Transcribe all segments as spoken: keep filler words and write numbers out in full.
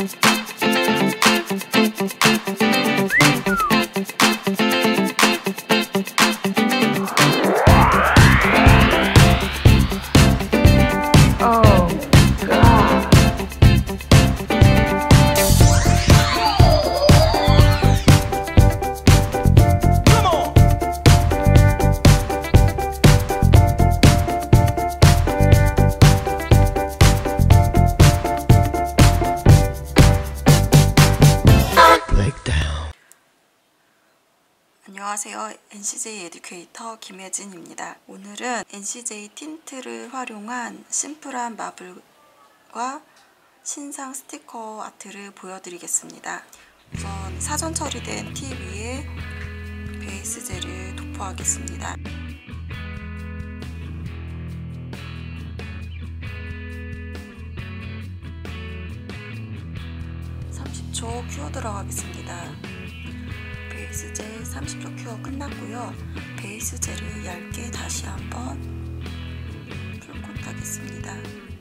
안녕하세요. 엔씨제이 에듀케이터 김혜진입니다. 오늘은 엔씨제이 틴트를 활용한 심플한 마블과 신상 스티커 아트를 보여드리겠습니다. 우선 사전 처리된 팁 위에 베이스 젤을 도포하겠습니다. 삼십 초 큐어 들어가겠습니다. 베이스 젤 삼십 초 큐어 끝났고요. 베이스 젤을 얇게 다시 한번 풀코트 하겠습니다.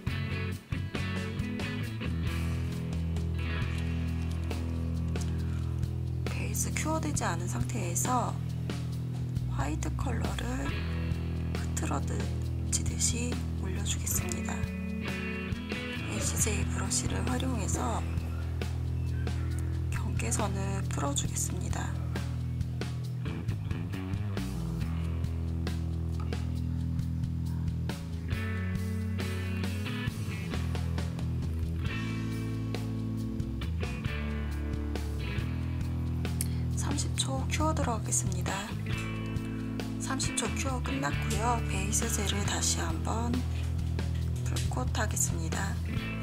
베이스 큐어 되지 않은 상태에서 화이트 컬러를 흐트러지듯이 올려주겠습니다. 엔씨제이 브러쉬를 활용해서 경계선을 풀어주겠습니다. 삼십 초 큐어 들어가겠습니다. 삼십 초 큐어 끝났고요. 베이스 젤을 다시 한번 풀코트 하겠습니다.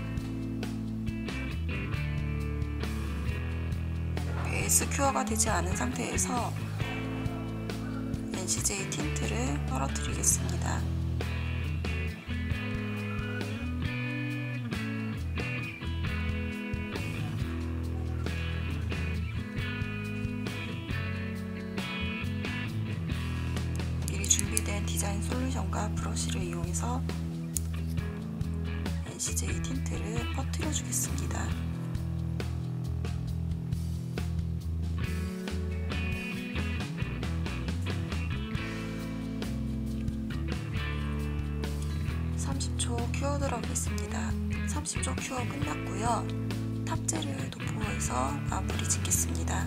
베이스 큐어가 되지 않은 상태에서 엔씨제이 틴트를 떨어뜨리겠습니다. 준비된 디자인 솔루션과 브러쉬를 이용해서 엔씨제이 틴트를 퍼뜨려 주겠습니다. 삼십 초 큐어 들어가겠습니다. 삼십 초 큐어 끝났고요. 탑젤을 도포해서 마무리 짓겠습니다.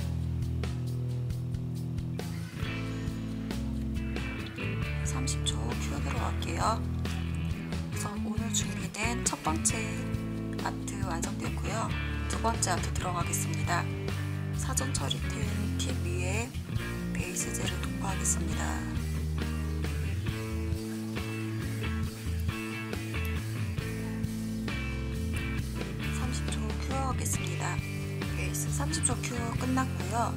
삼십 초 큐어 들어갈게요. 우선 오늘 준비된 첫 번째 아트 완성되었고요. 두 번째 아트 들어가겠습니다. 사전 처리된 팁 위에 베이스 젤을 도포하겠습니다. 삼십 초 큐어 하겠습니다. 베이스 삼십 초 큐어 끝났고요.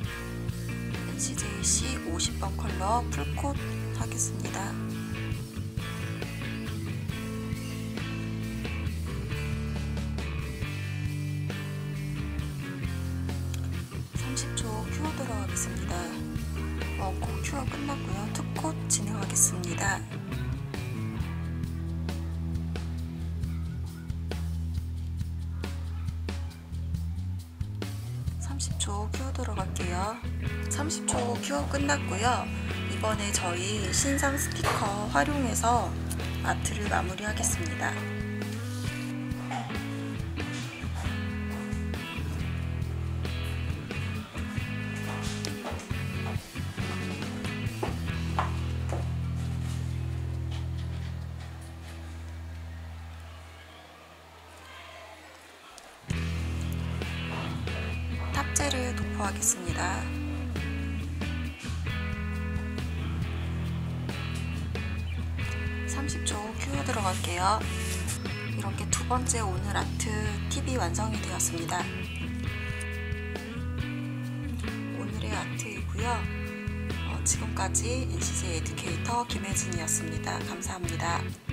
엔씨제이 씨 오십 번 컬러 풀코트 하겠습니다. 삼십 초 큐어 들어가겠습니다. 원코 큐어 끝났고요. 투콧 진행하겠습니다. 삼십 초 큐어 들어갈게요. 삼십 초 큐어 끝났고요. 이번에 저희 신상 스티커 활용해서 아트를 마무리하겠습니다. 탑젤을 도포하겠습니다. 삼십 초 큐어 들어갈게요. 이렇게 두 번째 오늘 아트 팁이 완성이 되었습니다. 오늘의 아트이고요. 어, 지금까지 엔씨제이 에듀케이터 김혜진이었습니다. 감사합니다.